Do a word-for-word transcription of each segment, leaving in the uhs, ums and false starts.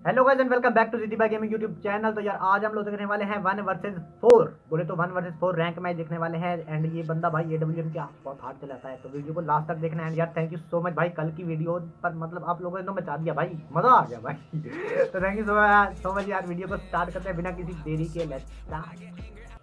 Hello guys and welcome back to GT by gaming YouTube channel. तो यार आज हम लोग देखने वाले हैं वन वर्सेस फोर, बोले तो one versus four rank match देखने वाले हैं। एंड ये बंदा भाई एडब्ल्यूएम के बहुत हार्ड चलाता है, तो वीडियो को लास्ट तक देखना है। यार थैंक यू सो मच भाई, कल की वीडियो पर मतलब आप लोगों ने तो मचा दिया भाई, मजा आ गया भाई। तो thank you so much so much यार। वीडियो को स्टार्ट करते हैं बिना किसी देरी के, लेट्स स्टार्ट।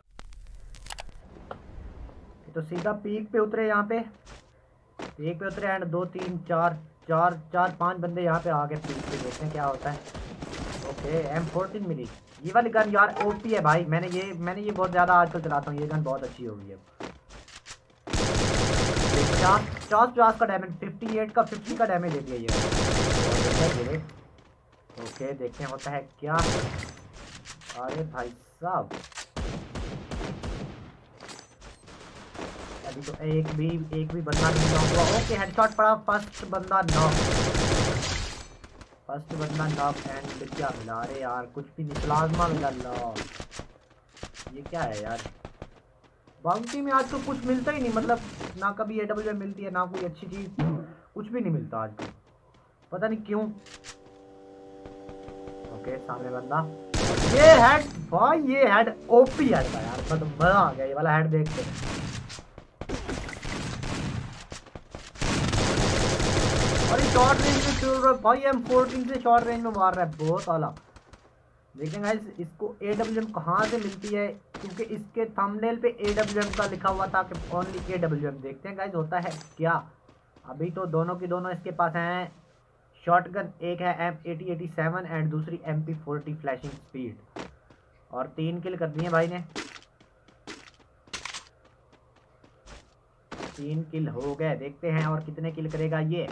तो सीधा पीक पे उतरे, यहाँ पे पीक पे उतरे एंड दो तीन चार चार चार पांच बंदे यहाँ पे आगे पीक पे, देखते हैं क्या होता है। ओके एम फोर्टीन मिली, ये वाली गन यार ओपी है भाई। मैंने ये मैंने ये बहुत ज़्यादा आजकल चलाता हूँ, ये गन बहुत अच्छी होगी। अब पचास पचास पचास का डैमेज, फिफ्टी एट का फिफ्टी का डैमेज दे दिया ये। ओके देखते हैं होता है क्या। अरे भाई साहब अभी तो एक भी एक भी बंदा नहीं हुआ। ओके हेडशॉट पड़ा, फर्स्ट बंदा नॉक, फर्स्ट बंदा नॉक। एंड क्या मिला? अरे यार कुछ भी नहीं, प्लाज्मा मिला। लो ये क्या है यार, बाउंटी में आज तो कुछ मिलता ही नहीं, मतलब ना कभी एडब्ल्यूएम मिलती है ना कोई अच्छी चीज, कुछ भी नहीं मिलता आज तो, पता नहीं क्यों। ओके सामने बंदा, ये हेड भाई, ये हेड ओपी हेड था यार, मतलब मजा आ गया ये वाला हेड देख के। और शॉर्ट रेंज में चल रहा है भाई, एम फोर्टीन से शॉर्ट रेंज में मार रहा है, बहुत आला। देखें गाइस इसको एडब्ल्यूएम कहाँ से मिलती है, क्योंकि इसके थंबनेल पे एडब्ल्यूएम का लिखा हुआ था कि ओनली एडब्ल्यूएम। देखते हैं गाइस होता है क्या। अभी तो दोनों की दोनों इसके पास हैं शॉटगन, एक है M eighty eighty seven and दूसरी M P forty flashing speed. और तीन किल कर दिए भाई ने, तीन किल हो गए। देखते हैं और कितने किल करेगा ये।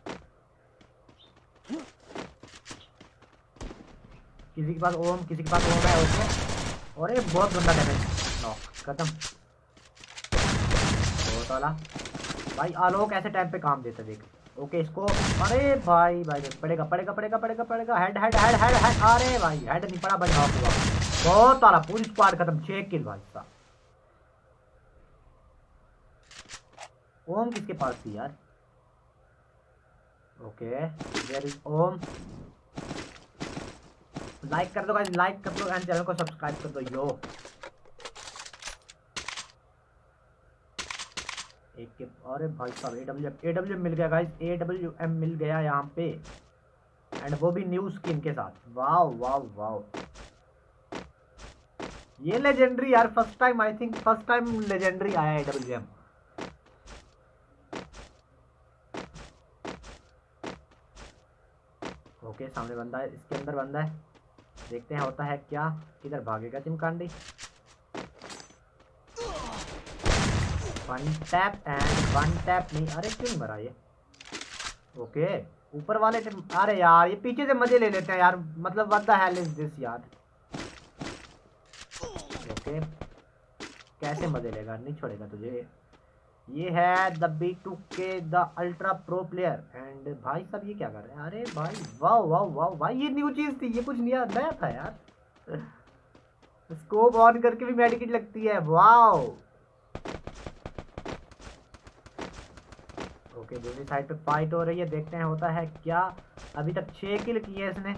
किसी के पास ओम, किसी के पास ओम है। ओके और ये बहुत गंदा डैमेज, नॉक खत्म, बहुत वाला भाई। आलोक ऐसे टाइम पे काम देता देख। ओके इसको, अरे भाई भाई पड़ेगा पड़ेगा पड़ेगा पड़ेगा पड़ेगा head head head head head. अरे भाई हेड नहीं पड़ा भाई, नॉक हुआ, बहुत वाला। पूरी स्क्वाड खत्म, छह किल भाई साहब। ओम किसके पास थी यार? ओके देयर इज ओम। लाइक कर दो गाइस, लाइक कर दो एंड चैनल को सब्सक्राइब कर दो। यो एक के, अरे भाई साहब एडब्ल्यूएम एडब्ल्यूएम मिल गया गाइस, एडब्ल्यूएम मिल गया यहाँ पे, एंड वो भी न्यू स्किन के साथ। वाव वाव वाव, ये लेजेंडरी यार, first time I think first time legendary आया है एडब्ल्यूएम। ओके सामने बंदा है, इसके अंदर बंदा है, देखते हैं होता है क्या। किधर भागेगा चिमकांडी? One tap and one tap नहीं, अरे क्यों नहीं मरा ये? ओके ऊपर वाले, अरे यार ये पीछे से मजे ले लेते हैं यार, मतलब what the hell is this यार। ओके कैसे मजे लेगा, नहीं छोड़ेगा तुझे। ये है the B two K the ultra pro player. And भाई साहब ये क्या कर रहे हैं? अरे भाई वाह वाह वाह भाई, ये न्यू चीज थी, ये कुछ नया नया था यार। स्कोप ऑन करके भी मेडिकेट लगती है, वाह। ओके दूसरी साइड पे फाइट हो रही है, देखते हैं होता है क्या। अभी तक छह किल किए इसने।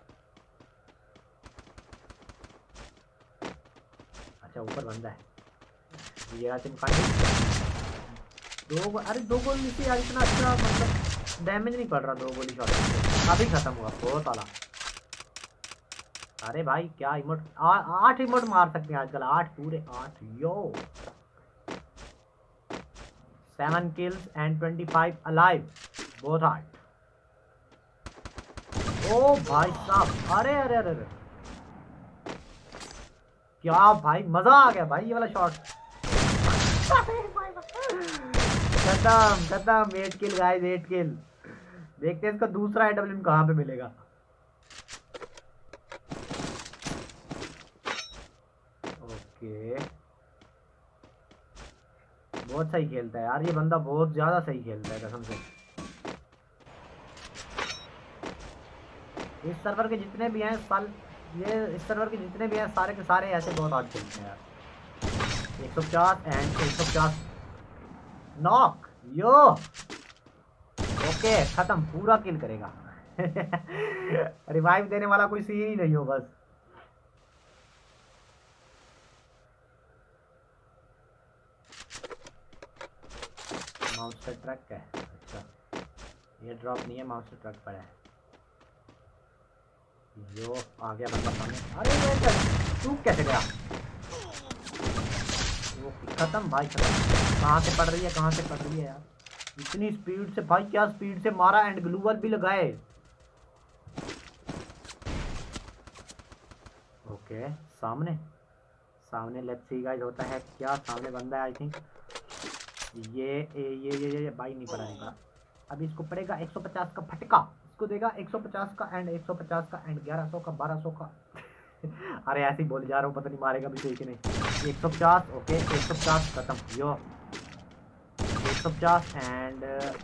अच्छा ऊपर बंदा है, ये चिमकांडी। दो, अरे दो गोली से यार इतना अच्छा, मतलब डैमेज नहीं पड़ रहा दो गोली शॉट से। अभी खत्म हुआ, बहुत वाला। अरे भाई क्या इमोट, आठ इमोट मार सकते हैं आजकल, आठ पूरे आठ। Yo seven kills and twenty five alive, बहुत हार्ड। ओ भाई साहब, अरे अरे अरे अरे क्या भाई, मजा आ गया भाई ये वाला शॉट। खत्म खत्म, eight kill guys, eight kill. देखते हैं इसका दूसरा एडब्ल्यूएम कहाँ पे मिलेगा। ओके बहुत सही खेलता है यार ये बंदा, बहुत ज्यादा सही खेलता है कसम से। इस सर्वर के जितने भी हैं साल, ये इस सर्वर के जितने भी हैं सारे के सारे ऐसे बहुत हार्ड खेलते हैं यार। एक सौ पचास एंड एक सौ पचास नॉक। यो ओके खत्म, पूरा किल करेगा। रिवाइव देने वाला कोई सीन ही नहीं हो बस। माउंस्टर ट्रक है, अच्छा ये ड्रॉप नहीं है, माउंस्टर ट्रक पर है। जो आ गया बंदा सामने, अरे ये तू कैसे गया? वो खत्म भाई खत्म। कहाँ से पड़ रही है, कहाँ से पड़ रही है यार? इतनी स्पीड से भाई, क्या स्पीड से मारा, एंड ग्लूवल भी लगाए। ओके सामने सामने लेट्स सी गाइस होता है क्या। सामने बंदा है आई थिंक। ये ये ये ये, ये भाई नहीं पड़ा, नहीं पड़ा। अभी इसको पड़ेगा एक सौ पचास का फटका, इसको देगा एक सौ पचास का एंड एक सौ पचास का एंड ग्यारह सौ का, बारह सौ का। अरे ऐसे ही बोल जा रहा हूँ, पता नहीं मारेगा भी सही कि नहीं। एक सौ पचास ओके, एक सौ पचास खत्म। यो एक सौ पचास एंड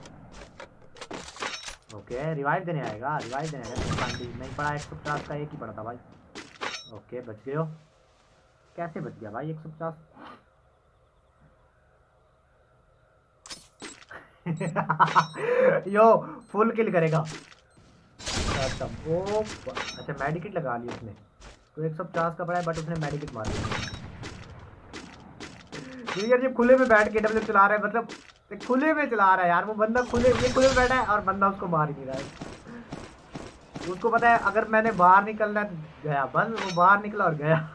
ओके रिवाइव देने आएगा, रिवाइव देने आएगा। नहीं पड़ा, एक सौ पचास का एक ही पड़ा था भाई। ओके बच गए हो, कैसे बच गया भाई एक सौ पचास? यो फुल किल करेगा। ओ अच्छा मेडिकेट लगा ली उसने, तो एक सौ पचास का पड़ा है बट उसने मेडिकेट मार दिया। यार ये खुले में बैठ के डब्ल्यू चला रहा है, मतलब खुले में चला रहा है यार वो बंदा, खुले ये खुले में बैठा है और बंदा उसको मार ही नहीं रहा है। उसको पता है अगर मैंने बाहर निकलना है तो गया बंद, वो बाहर निकला और गया।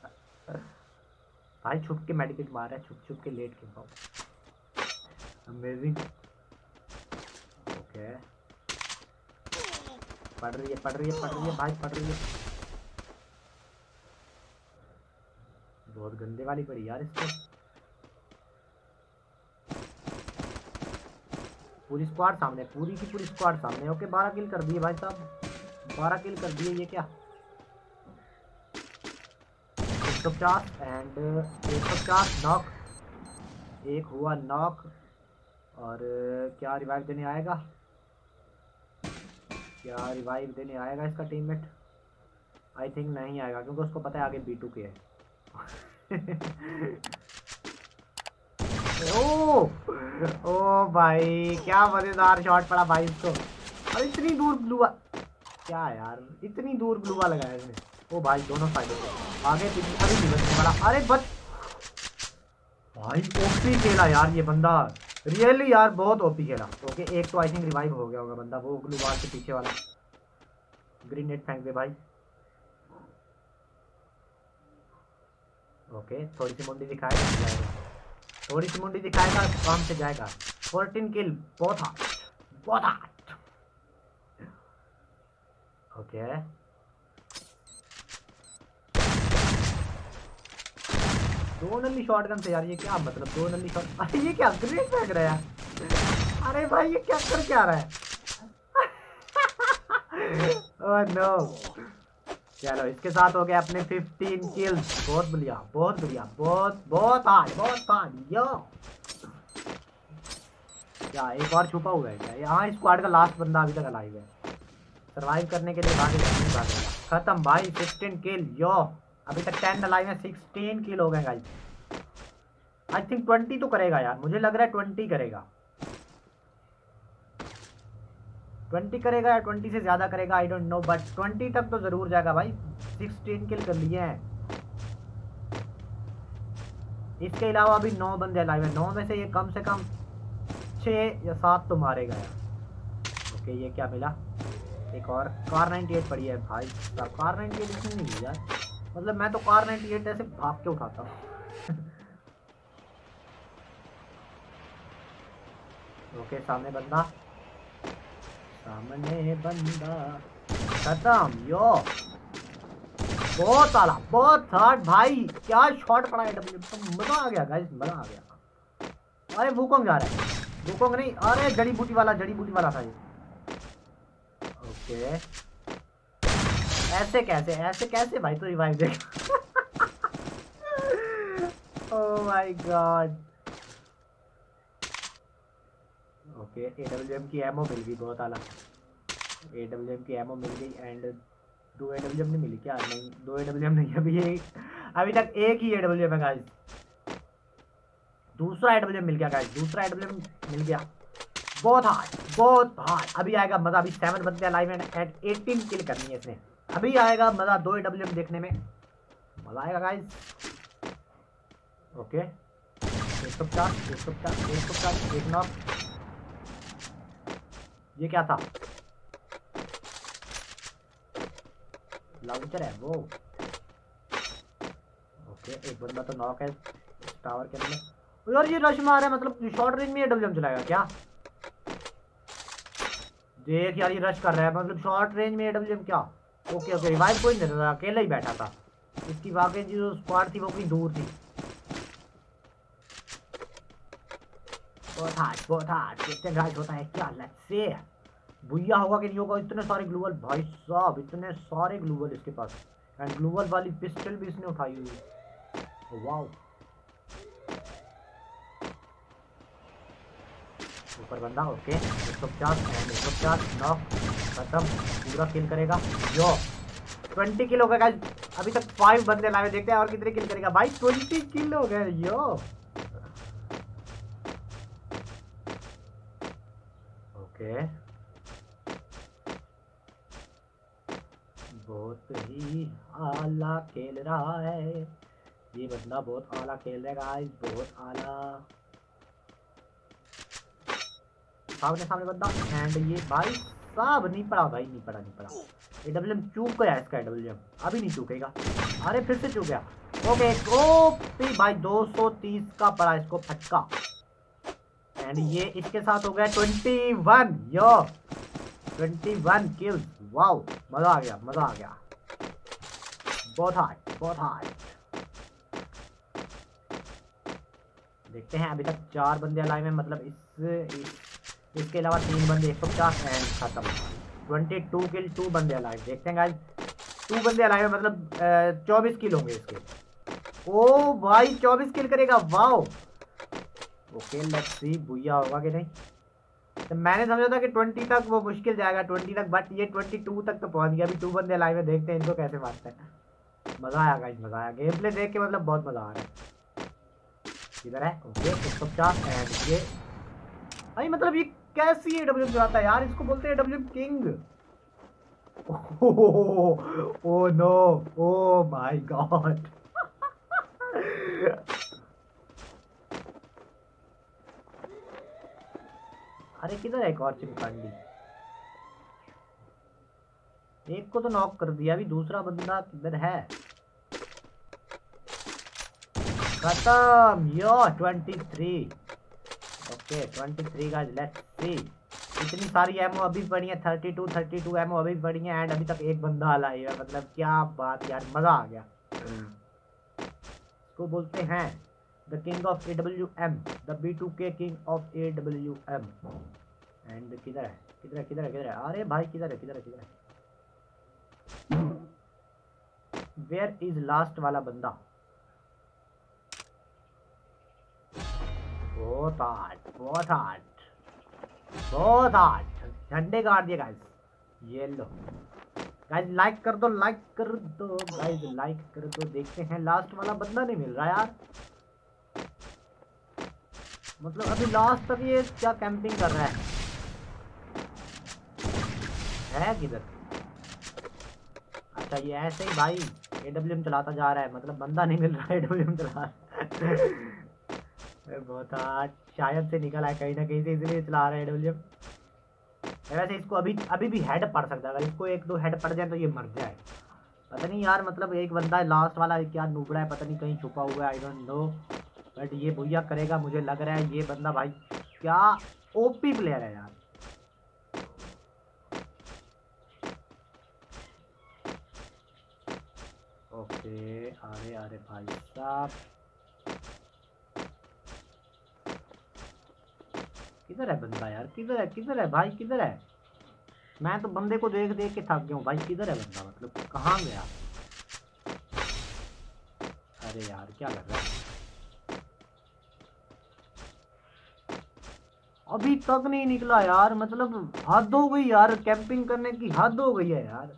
भाई छुप के मेडिकेट मार रहा है, छुप छुप के लेट के पाओ। अमेजिंग। ओके पड़ रही है पड़ रही है पड़ रही है भाई, पड़ रही है। बहुत गंदे वाली पड़ी यार इसको। पूरी स्क्वाड सामने, पूरी की पूरी स्क्वाड सामने। ओके बारह किल कर दिए भाई साहब, बारह किल कर दिए। ये क्या एक सौ पचास एंड एक सौ पचास नॉक, एक हुआ नॉक। और क्या रिवाइव देने आएगा, क्या रिवाइव देने आएगा इसका टीममेट? आई थिंक नहीं आएगा क्योंकि उसको पता है आगे बी टू के है। ओ ओ भाई क्या मजेदार शॉट पड़ा भाई इसको। और इतनी दूर ग्लूवा, क्या यार इतनी दूर ग्लूवा लगाया इसने। ओ भाई दोनों साइडों से आगे पीछे, अभी नहीं बचने वाला। अरे बच भाई, ओपी खेला यार ये बंदा, रियली यार बहुत ओपी खेला। ओके एक तो आई थिंक रिवाइव हो गया होगा बंदा, वो ग्लूवाल के पीछे वाला। ग्रेनेड फेंक दे भाई। ओके थोड़ी सी मुंडी दिखाएगा, थोड़ी सी मुंडी दिखाएगा काम से जाएगा। फोर्टीन किल, बहुत हार्ड बहुत हार्ड। ओके दो नली शॉटगन से यार, ये क्या मतलब दो नली शॉट? अरे ये क्या ग्रेनेड फेंक रहा है यार? अरे भाई ये क्या कर क्या रहा है? Oh no. चलो इसके साथ हो गया अपने फिफ्टीन किल्स, बहुत बढ़िया बहुत बढ़िया, बहुत बहुत हार्ड बहुत हार्ड। यो क्या एक और छुपा हुआ है क्या? यहाँ स्क्वाड का लास्ट बंदा अभी तक अलाइव है, सरवाइव करने के लिए भागेगा। खत्म भाई सिक्सटीन किल। यो अभी तक टेन अलाइव है, सिक्सटीन किल हो गए गाइस। आई थिंक ट्वेंटी तो करेगा यार, मुझे लग रहा है ट्वेंटी करेगा, ट्वेंटी करेगा या ट्वेंटी से ज्यादा करेगा I don't know, but twenty तक तो जरूर जाएगा भाई। सिक्सटीन किल कर लिए हैं। इसके अलावा अभी नौ बंदे अलाइव है, नौ में से ये कम से कम छः या सात तो मारेगा यार। ओके ये क्या मिला? एक और कार नाइन्टी एट पड़ी है भाई साहब। कार नाइन्टी एट इसमें नहीं मिली यार, मतलब मैं तो कार नाइन्टी एट ऐसे भाग के उठाता हूँ। ओके सामने बंदा, सामने बंदा खत्म। यो बहुत आला बहुत हार्ड भाई, क्या शॉट पड़ा है डब्ल्यू, तो मजा आ गया गाइस, मजा आ गया। अरे वुकोंग जा रहा है, वुकोंग नहीं, अरे जड़ी बूटी वाला, जड़ी बूटी वाला था ये। ओके ऐसे कैसे, ऐसे कैसे भाई तो रिवाइव दे। Oh my god. Okay AWM की एमओ मिल गई, बहुत आला। एडब्ल्यूएम की एमओ मिल गई एंड दो एडब्ल्यूएम नहीं मिली क्या? नहीं दो एडब्ल्यूएम नहीं, अभी ये अभी तक एक ही एडब्ल्यूएम है गाइस। दूसरा एडब्ल्यूएम मिल गया गाइस, दूसरा एडब्ल्यूएम मिल गया, बहुत हार्ड, बहुत हार्ड। अभी आएगा मजा। अभी सेवन बंदे अलाइव हैं एंड एटीन किल करनी है इसने। अभी आएगा मजा दो एडब्ल्यूएम देखने में, मजा आएगा गाइस। ओके एक सौ पचास एक सौ पचास एक सौ पचास एक नॉक। ये क्या था? लॉन्चर है वो। ओके एक बंदा तो नॉक है टावर के अंदर। यार ये रश मार है, मतलब शॉर्ट रेंज में एडब्ल्यूएम चलाएगा क्या? देख यार ये रश कर रहा है, मतलब शॉर्ट रेंज में एडब्ल्यूएम क्या? ओके ओके रिवाइव कोई नहीं था, अकेला ही बैठा था। इसकी वाकई जो स्क्वाड थी वो कहीं दूर थी। बहुत हार्ड बहुत हार्ड। देखते हैं गाइस होता है क्या। लेट्स से भुइया होगा कि नहीं होगा। इतने सारे ग्लूवल भाई साहब, इतने सारे ग्लूवल इसके पास। एंड ग्लूवल वाली पिस्टल भी इसने उठाई हुई है। वाओ ऊपर बंदा। ओके एक सौ पचास एंड एक सौ पचास नॉक खत्म। पूरा किल करेगा यो। ट्वेंटी किल हो गए गाइस। अभी तक फाइव बंदे लाए, देखते हैं और कितने किल करेगा भाई। ट्वेंटी किल हो गए यो। ओके बहुत ही आला खेल रहा है ये बंदा, बहुत आला खेल रहा है गाइस, बहुत आला। सामने सामने बंदा एंड ये भाई साहब नहीं पड़ा भाई, नहीं पड़ा नहीं पड़ा। एडब्ल्यूएम चूक गया इसका, एडब्ल्यूएम अभी नहीं चूकेगा। अरे फिर से चूक गया। ओके ओपी भाई दो सौ तीस का पड़ा इसको फटका। एंड ये इसके साथ हो गया twenty one yo. Twenty one kills. Wow मजा आ गया मजा आ गया। बहुत हार्ड बहुत हार्ड। देखते हैं अभी तक चार बंदे अलाइव हैं, मतलब इस, इस इसके अलावा तीन बंदे। एक सौ पचास एंड खत्म। ट्वेंटी टू किल टू बंदे अलाइव। देखते हैं गाइस टू बंदे अलाइव है, मतलब चौबीस किल होंगे इसके। ओ भाई चौबीस किल करेगा वाओ। ओके लेट्स सी भुइया होगा कि नहीं। तो मैंने समझा था कि ट्वेंटी तक वो मुश्किल जाएगा, ट्वेंटी तक, बट ये ट्वेंटी टू तक तो पहुंच गया। अभी टू बंदे अलाइव है, देखते हैं इनको कैसे मारते हैं। मजा आया गाइस मजा आया। गेम प्ले देख के मतलब बहुत मजा आ रहा है। इधर है ओके एक सौ पचास एंड ये भाई, मतलब ये कैसी एडब्ल्यूएम चलाता है यार, इसको बोलते हैं AWM king. Oh no oh my god. अरे किधर है एक और चिमकांडी? एक को तो नॉक कर दिया, अभी दूसरा बंदा किधर है? खत्म yo twenty three. Okay twenty three guys let's see. इतनी सारी एमओ अभी पड़ी है, thirty two thirty two ammo अभी पड़ी है एंड अभी तक एक बंदा अलाइव है। मतलब क्या बात यार, मजा आ गया। इसको बोलते हैं the king of A W M, the B two K king of A W M. And किधर है किधर है किधर है किधर है? अरे भाई किधर है किधर है किधर है? वेयर इज लास्ट वाला बंदा? बहुत हार्ड बहुत हार्ड बहुत हार्ड। झंडे गाड़ दिए गाइस। ये लो गाइस लाइक कर दो लाइक कर दो गाइस लाइक कर दो। देखते हैं लास्ट वाला बंदा नहीं मिल रहा यार, मतलब अभी लास्ट तक ये क्या कैंपिंग कर रहा है है किधर? अच्छा ये ऐसे ही भाई एडब्ल्यूएम चलाता जा रहा है, मतलब बंदा नहीं मिल रहा है एडब्ल्यूएम चला रहा है। बहुत हार्ड, शायद से निकल आया कहीं ना कहीं से, इसलिए चला रहा है एडब्ल्यूएम। वैसे इसको अभी अभी भी हेड पड़ सकता है, अगर इसको एक दो हेड पड़ जाए तो ये मर जाए। पता नहीं यार, मतलब एक बंदा है लास्ट वाला, क्या नुबड़ा है पता नहीं, कहीं छुपा हुआ है, आई डोंट नो। बट ये भैया करेगा मुझे लग रहा है। ये बंदा भाई क्या ओपी प्लेयर है यार। ओके अरे अरे भाई साहब किधर है बंदा यार, किधर है किधर है भाई किधर है? मैं तो बंदे को देख देख के थक गया हूँ भाई। किधर है बंदा, मतलब कहाँ गया? अरे यार क्या कर रहा है? अभी तक नहीं निकला यार, मतलब हद हो गई यार, कैंपिंग करने की हद हो गई है यार।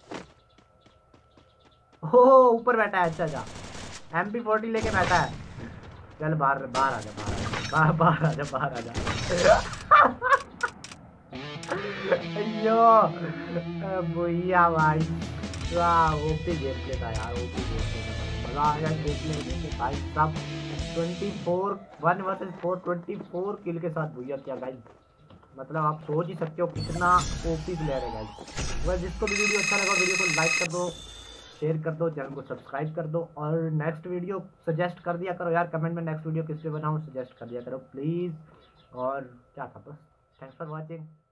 हो ऊपर बैठा है, अच्छा अच्छा एम पी फोर्टी लेके बैठा है। चल बाहर बाहर आ जा बाहर बाहर बाहर आ जा बाहर आ जा। अयो भैया भाई, वाह ओपी गेम प्ले था यार, ओपी गेम प्ले था, मजा आ गया देखने में भाई सब। Twenty four one versus four twenty four kill के साथ भैया क्या गाइस, मतलब आप सोच ही सकते हो कितना ओपी प्लेयर है गाइस। वह जिसको भी वीडियो अच्छा लगा वीडियो को लाइक कर दो, शेयर कर दो, चैनल को सब्सक्राइब कर दो, और नेक्स्ट वीडियो सजेस्ट कर दिया करो यार, कमेंट में नेक्स्ट वीडियो किस पे बनाऊँ सजेस्ट कर दिया करो प्लीज़। और क्या था बस, थैंक्स फॉर वॉचिंग।